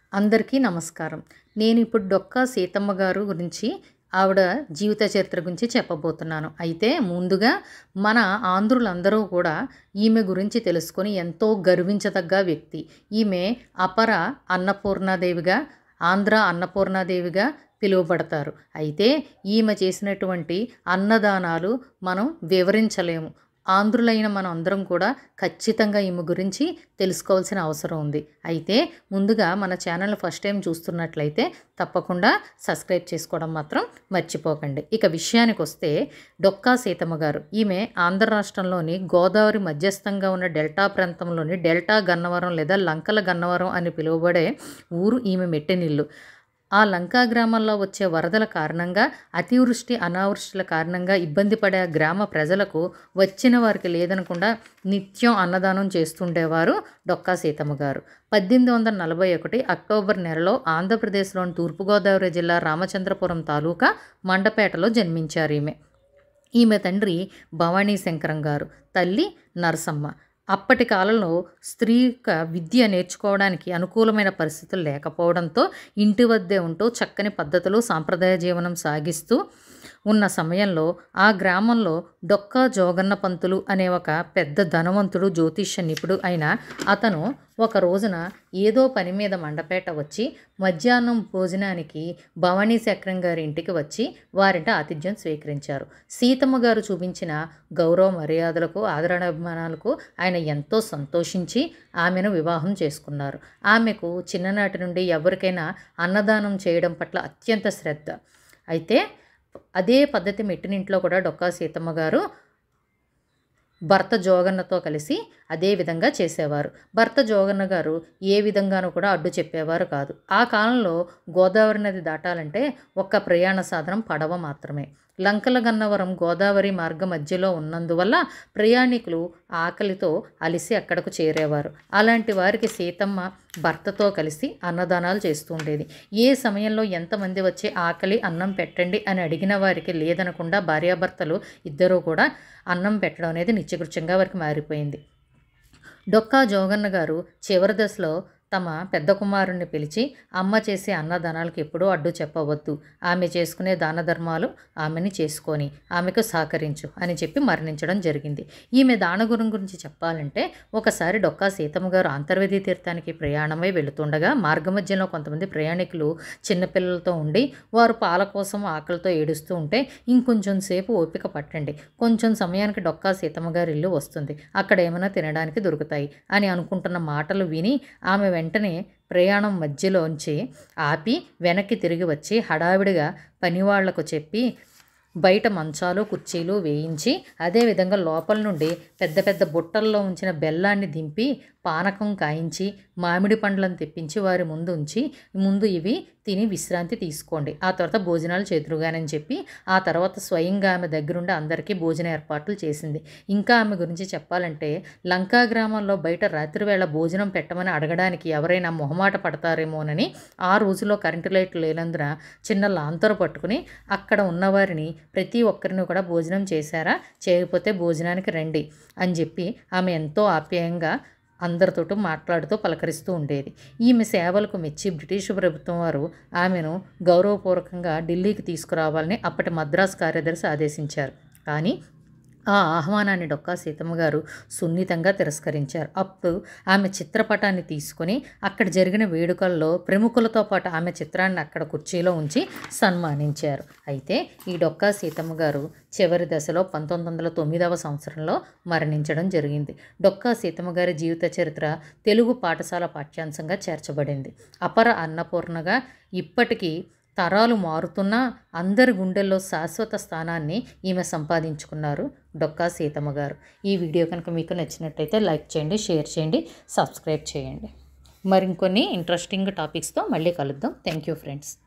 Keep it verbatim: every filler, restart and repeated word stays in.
అందరికీ నమస్కారం. నేను ఇప్పుడు డొక్కా సీతమ్మ గారు గురించి ఆవిడ జీవిత చరిత్ర గురించి చెప్పబోతున్నాను. అయితే ముందుగా మన ఆంధ్రులందరూ కూడా ఈమె గురించి తెలుసుకొని ఎంతో గర్వించదగ్గ వ్యక్తి. ఈమె అపర అన్నపూర్ణాదేవిగా, ఆంధ్ర అన్నపూర్ణాదేవిగా పిలువబడతారు. అయితే ఈమె చేసినటువంటి అన్నదానాలు మనం వివరించలేము. ఆంధ్రులైన మనం అందరం కూడా ఖచ్చితంగా ఈమె గురించి తెలుసుకోవాల్సిన అవసరం ఉంది. అయితే ముందుగా మన ఛానల్ ఫస్ట్ టైం చూస్తున్నట్లయితే తప్పకుండా సబ్స్క్రైబ్ చేసుకోవడం మాత్రం మర్చిపోకండి. ఇక విషయానికి వస్తే డొక్కా సీతమ్మ గారు ఈమె ఆంధ్ర రాష్ట్రంలోని గోదావరి మధ్యస్థంగా ఉన్న డెల్టా ప్రాంతంలోని డెల్టా గన్నవరం లేదా లంకల గన్నవరం అని పిలువబడే ఊరు ఈమె మెట్టినిల్లు. ఆ లంకా గ్రామాల్లో వచ్చే వరదల కారణంగా, అతివృష్టి అనావృష్టిల కారణంగా ఇబ్బంది పడే గ్రామ ప్రజలకు వచ్చిన వారికి లేదనకుండా నిత్యం అన్నదానం చేస్తుండేవారు డొక్కా సీతమ్మ గారు. పద్దెనిమిది వందల నలభై ఒకటి అక్టోబర్ నెలలో ఆంధ్రప్రదేశ్లోని తూర్పుగోదావరి జిల్లా రామచంద్రపురం తాలూకా మండపేటలో జన్మించారు ఈమె. ఈమె తండ్రి భవానీ శంకరం గారు, తల్లి నరసమ్మ. అప్పటి కాలంలో స్త్రీక విద్య నేర్చుకోవడానికి అనుకూలమైన పరిస్థితులు లేకపోవడంతో ఇంటి వద్దే ఉంటూ చక్కని పద్ధతులు సాంప్రదాయ జీవనం సాగిస్తూ ఉన్న సమయంలో ఆ గ్రామంలో డొక్కా జోగన్న పంతులు అనే ఒక పెద్ద ధనవంతుడు జ్యోతిష్య నిపుడు అయిన అతను ఒక రోజున ఏదో పని మీద మండపేట వచ్చి మధ్యాహ్నం భోజనానికి భవానీ శంకరం గారి ఇంటికి వచ్చి వారింట ఆతిథ్యం స్వీకరించారు. సీతమ్మ గారు చూపించిన గౌరవ మర్యాదలకు ఆదరణాభిమానాలకు ఆయన ఎంతో సంతోషించి ఆమెను వివాహం చేసుకున్నారు. ఆమెకు చిన్ననాటి నుండి ఎవరికైనా అన్నదానం చేయడం పట్ల అత్యంత శ్రద్ధ. అయితే అదే పద్ధతి మెట్టినింట్లో కూడా డొక్కా సీతమ్మ గారు భర్త జోగన్నతో కలిసి అదే విధంగా చేసేవారు. భర్త జోగన్న గారు ఏ విధంగానూ కూడా అడ్డు చెప్పేవారు కాదు. ఆ కాలంలో గోదావరి నది దాటాలంటే ఒక్క ప్రయాణ సాధనం పడవ మాత్రమే. లంకల గన్నవరం గోదావరి మార్గ మధ్యలో ఉన్నందువల్ల ప్రయాణికులు ఆకలితో అలిసి అక్కడకు చేరేవారు. అలాంటి వారికి సీతమ్మ భర్తతో కలిసి అన్నదానాలు చేస్తూ ఉండేది. ఏ సమయంలో ఎంతమంది వచ్చి ఆకలి అన్నం పెట్టండి అని అడిగిన వారికి లేదనకుండా భార్యాభర్తలు ఇద్దరూ కూడా అన్నం పెట్టడం అనేది నిత్యకృత్యంగా వారికి మారిపోయింది. డొక్కా జోగన్న గారు చివరి దశలో తమ పెద్ద కుమారుణ్ణి పిలిచి అమ్మ చేసే అన్నదానాలకు ఎప్పుడూ అడ్డు చెప్పవద్దు, ఆమె చేసుకునే దాన ధర్మాలు ఆమెని చేసుకొని ఆమెకు సహకరించు అని చెప్పి మరణించడం జరిగింది. ఈమె దానగురం గురించి చెప్పాలంటే ఒకసారి డొక్కా సీతమ్మ గారు అంతర్వేది తీర్థానికి ప్రయాణమై వెళుతుండగా మార్గమధ్యంలో కొంతమంది ప్రయాణికులు చిన్నపిల్లలతో ఉండి వారు పాల కోసం ఆకలితో ఏడుస్తూ ఉంటే ఇంకొంచెం సేపు ఓపిక పట్టండి, కొంచెం సమయానికి డొక్కా సీతమ్మ గారి ఇల్లు వస్తుంది, అక్కడ ఏమైనా తినడానికి దొరుకుతాయి అని అనుకుంటున్న మాటలు విని ఆమె వెంటనే ప్రయాణం మధ్యలోంచి ఆపి వెనక్కి తిరిగి వచ్చి హడావిడిగా పనివాళ్లకు చెప్పి బయట మంచాలు కుర్చీలు వేయించి అదేవిధంగా లోపల నుండి పెద్ద పెద్ద బుట్టల్లో ఉంచిన బెల్లాన్ని దింపి పానకం కాయించి మామిడి పండ్లను తెప్పించి వారి ముందు ఉంచి ముందు ఇవి తిని విశ్రాంతి తీసుకోండి, ఆ తర్వాత భోజనాలు చేతురుగానని చెప్పి ఆ తర్వాత స్వయంగా ఆమె దగ్గరుండి అందరికీ భోజన ఏర్పాట్లు చేసింది. ఇంకా ఆమె గురించి చెప్పాలంటే లంకా గ్రామంలో బయట రాత్రివేళ భోజనం పెట్టమని అడగడానికి ఎవరైనా మొహమాట పడతారేమోనని ఆ రోజులో కరెంటు లైట్లు లేనందున చిన్న లాంతరు పట్టుకుని అక్కడ ఉన్నవారిని ప్రతి ఒక్కరిని కూడా భోజనం చేశారా, చేయకపోతే భోజనానికి రండి అని చెప్పి ఆమె ఎంతో ఆప్యాయంగా అందరితోటూ మాట్లాడుతూ పలకరిస్తూ ఉండేది. ఈమె సేవలకు మెచ్చి బ్రిటిష్ ప్రభుత్వం వారు ఆమెను గౌరవపూర్వకంగా ఢిల్లీకి తీసుకురావాలని అప్పటి మద్రాసు కార్యదర్శి ఆదేశించారు. కానీ ఆ ఆహ్వానాన్ని డొక్కా సీతమ్మ గారు సున్నితంగా తిరస్కరించారు. అప్పుడు ఆమె చిత్రపటాన్ని తీసుకొని అక్కడ జరిగిన వేడుకల్లో ప్రముఖులతో పాటు ఆమె చిత్రాన్ని అక్కడ కుర్చీలో ఉంచి సన్మానించారు. అయితే ఈ డొక్కా సీతమ్మ గారు చివరి దశలో పంతొమ్మిది వందల తొమ్మిదవ సంవత్సరంలో మరణించడం జరిగింది. డొక్కా సీతమ్మ గారి జీవిత చరిత్ర తెలుగు పాఠశాల పాఠ్యాంశంగా చేర్చబడింది. అపర అన్నపూర్ణగా ఇప్పటికీ తరాలు మారుతున్నా అందరి గుండెల్లో శాశ్వత స్థానాన్ని ఈమె సంపాదించుకున్నారు డొక్కా సీతమ్మ గారు. ఈ వీడియో కనుక మీకు నచ్చినట్టయితే లైక్ చేయండి, షేర్ చేయండి, సబ్స్క్రైబ్ చేయండి. మరికొన్ని ఇంట్రెస్టింగ్ టాపిక్స్తో మళ్ళీ కలుద్దాం. Thank you friends.